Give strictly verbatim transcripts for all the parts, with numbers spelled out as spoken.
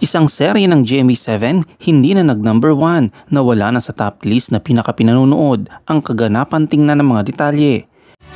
Isang serye ng G M A seven hindi na nag-number one, nawala na sa top list na pinakapinanonood, ang kaganapan tingnan ng mga detalye.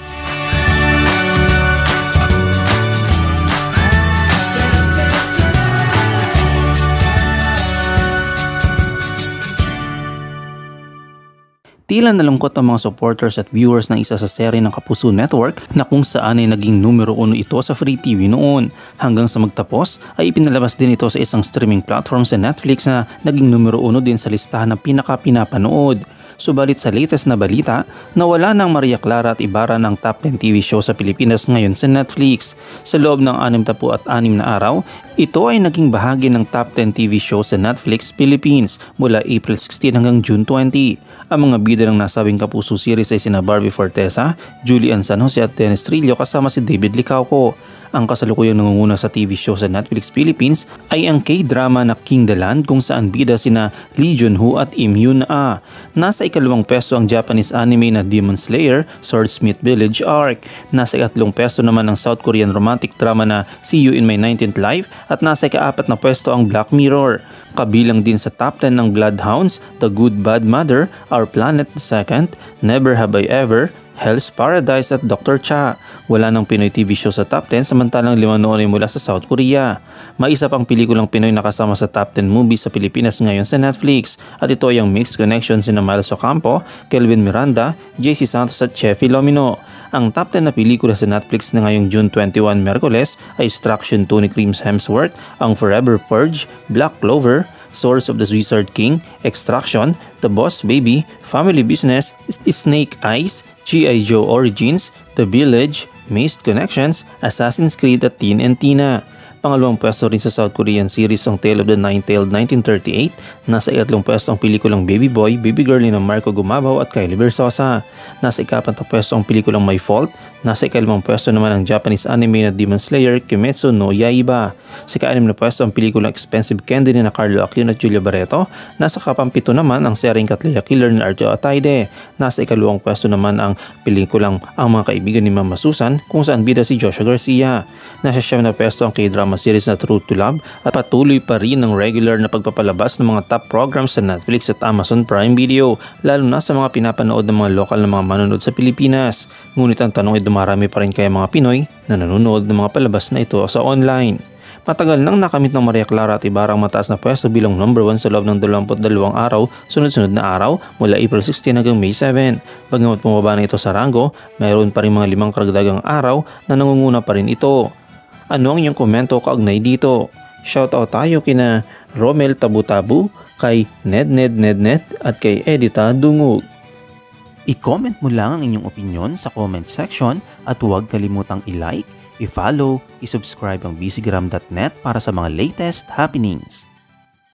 Tila nalungkot ang mga supporters at viewers ng isa sa serye ng Kapuso Network na kung saan ay naging numero uno ito sa Free T V noon. Hanggang sa magtapos ay ipinalabas din ito sa isang streaming platform sa Netflix na naging numero uno din sa listahan ng pinaka-pinapanood. Subalit sa latest na balita, nawala ng Maria Clara at Ibarra ng top ten T V show sa Pilipinas ngayon sa Netflix. Sa loob ng sixty-six na araw, ito ay naging bahagi ng top ten T V show sa Netflix Philippines mula April sixteen hanggang June twenty. Ang mga bida ng nasabing Kapuso series ay sina Barbie Fortesa, Julian San Jose at Dennis Trillo kasama si David Licauco. Ang kasalukuyang nangunguna sa T V show sa Netflix Philippines ay ang K-drama na King the Land kung saan bida sina Lee Jun-ho at Im Yoon-ah. Nasa ikalawang peso ang Japanese anime na Demon Slayer, Swordsmith Village Arc. Nasa ikatlong peso naman ang South Korean romantic drama na See You in My nineteenth Life at nasa ikaapat na pwesto ang Black Mirror. Kabilang din sa top ten ng Bloodhounds, The Good Bad Mother, Our Planet the Second, Never Have I Ever, Hell's Paradise at Doctor Cha. Wala ng Pinoy T V show sa top ten samantalang lima noon ay mula sa South Korea. May isa pang pelikulang Pinoy na kasama sa top ten movies sa Pilipinas ngayon sa Netflix at ito ay ang mixed connection sina Miles Ocampo, Kelvin Miranda, J C Santos at Che Filomeno. Ang top ten na pelikula sa Netflix na ngayong June twenty-first Miyerkules ay Extraction two ni Chris Hemsworth, ang Forever Purge, Black Clover, Swords of the Wizard King, Extraction, The Boss Baby, Family Business, Snake Eyes, G I. Joe Origins, The Village, Missed Connections, Assassin's Creed at Teen and Tina. Pangalawang pwesto rin sa South Korean series ang Tale of the Nine-Tailed nineteen thirty-eight. Nasa ikatlong pwesto ang pelikulang Baby Boy, Baby Girl ni Marco Gumabaw at Kylie Versosa. Nasa ikapat na pwesto ang pelikulang My Fault. Nasa ikalimang pwesto naman ang Japanese anime na Demon Slayer, Kimetsu no Yaiba. Sa ika-anim na pwesto ang pelikulang Expensive Candy ni na Carlo Aquino at Julia Barreto. Nasa kapampito naman ang seryeng Katleya Killer ni Arjo Ataide. Nasa ikalawang pwesto naman ang pelikulang Ang Mga Kaibigan ni Mama Susan kung saan bida si Joshua Garcia. Nasa siyam na pwesto ang K-drama series na True to Love at patuloy pa rin ang regular na pagpapalabas ng mga top programs sa Netflix at Amazon Prime Video, lalo na sa mga pinapanood ng mga lokal na mga manonood sa Pilipinas. Ngunit ang tanong ay dumarami pa rin kaya mga Pinoy na nanonood ng mga palabas na ito sa online. Matagal nang nakamit ng Maria Clara at Ibarra ang mataas na pwesto bilang number one sa loob ng dalawampu't dalawang araw, sunod-sunod na araw mula April sixteen hanggang May seven. Bagamat bumaba na ito sa ranggo, mayroon pa rin mga limang karagdagang araw na nangunguna pa rin ito. Ano ang iyong komento kaugnay dito? Shoutout tayo kina Romel Tabu-Tabu, kay Ned Ned Ned Ned at kay Edita Dungog. I-comment mo lang ang inyong opinion sa comment section at huwag kalimutang i-like, i-follow, i-subscribe ang bcgram dot net para sa mga latest happenings.